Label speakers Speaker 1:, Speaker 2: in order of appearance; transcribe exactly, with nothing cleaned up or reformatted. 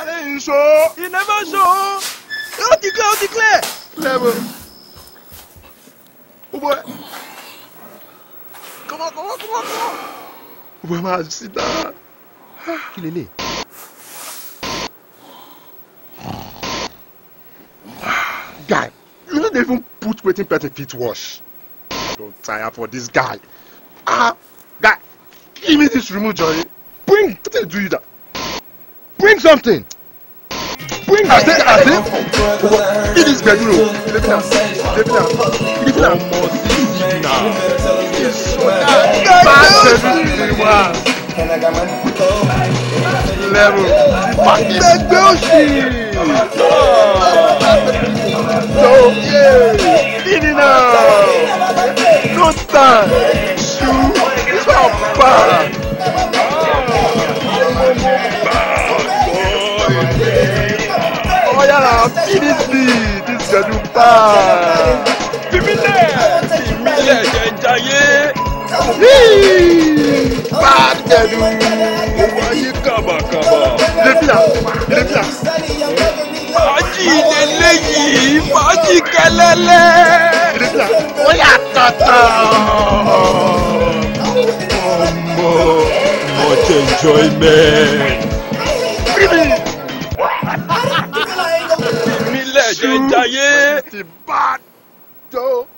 Speaker 1: Allez, show.
Speaker 2: Il never show. On declare, on declare.
Speaker 1: Never. Oh boy. Come on, come on, come on, come on. Oh boy, man, sit down.
Speaker 2: Kill it.
Speaker 1: Guy, you don't even put waiting petty feet wash. Don't tire for this guy. Ah, guy, give me this remote joy. Bring, what did do you that? Bring something. Bring, I said, I said, in this bedroom. Let me down, let me down, let me down. Level, let's go, shit. So, yeah, in it now. No time. Shoot, it's not bad. Oh, yeah, now, finish me. This guy do bad.
Speaker 2: Fimile. Fimile, Jenjaye.
Speaker 1: Bad guy do.
Speaker 2: Why kaba kaba?
Speaker 1: Il est là, il est là.
Speaker 2: Maji leleyi, maji kelele.
Speaker 1: Il est là. Oya tata.
Speaker 2: Oh, much enjoyment. Fimile, Jenjaye.
Speaker 1: C'est bad. Joe.